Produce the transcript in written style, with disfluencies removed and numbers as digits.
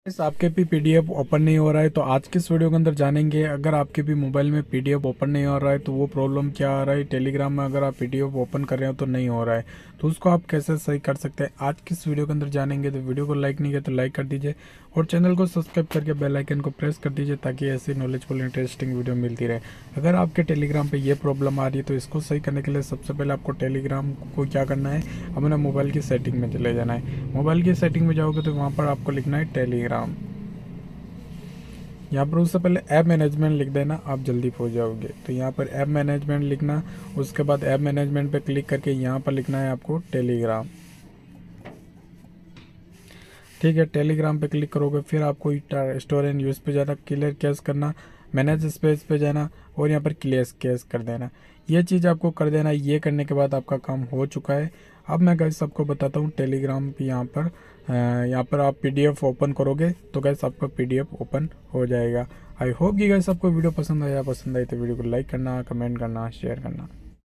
आपके भी PDF open नहीं हो रहा है तो आज के इस वीडियो के अंदर जानेंगे। अगर आपके भी मोबाइल में पीडीएफ ओपन नहीं हो रहा है तो वो प्रॉब्लम क्या आ रहा है। टेलीग्राम में अगर आप पीडीएफ ओपन कर रहे हो तो नहीं हो रहा है तो उसको आप कैसे सही कर सकते हैं आज की इस वीडियो के अंदर जानेंगे। तो वीडियो को लाइक नहीं किया तो लाइक कर दीजिए और चैनल को सब्सक्राइब करके बेल आइकन को प्रेस कर दीजिए ताकि ऐसी नॉलेजफुल इंटरेस्टिंग वीडियो मिलती रहे। अगर आपके टेलीग्राम पे ये प्रॉब्लम आ रही है तो इसको सही करने के लिए सबसे पहले आपको टेलीग्राम को क्या करना है, अपने मोबाइल की सेटिंग में चले जाना है। मोबाइल की सेटिंग में जाओगे तो वहाँ पर आपको लिखना है टेलीग्राम। यहाँ पर उससे पहले ऐप मैनेजमेंट लिख देना, आप जल्दी पहुँच जाओगे। तो यहाँ पर ऐप मैनेजमेंट लिखना, उसके बाद ऐप मैनेजमेंट पे क्लिक करके यहाँ पर लिखना है आपको टेलीग्राम। ठीक है, टेलीग्राम पे क्लिक करोगे फिर आपको स्टोर एंड यूज पे जाना, क्लियर कैश करना, मैनेज स्पेस पे जाना और यहाँ पर क्लियर कैश कर देना। ये चीज़ आपको कर देना। ये करने के बाद आपका काम हो चुका है। अब मैं गाइस सबको बताता हूँ टेलीग्राम पे यहाँ पर आप पीडीएफ ओपन करोगे तो गाइस आपका पीडीएफ ओपन हो जाएगा। आई होप कि गाइस आपको वीडियो पसंद आया तो वीडियो को लाइक करना, कमेंट करना, शेयर करना।